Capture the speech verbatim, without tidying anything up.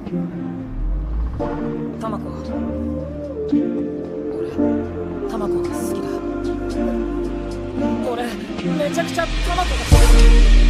タマコ、俺タマコが好きだ。俺めちゃくちゃタマコが好きだ。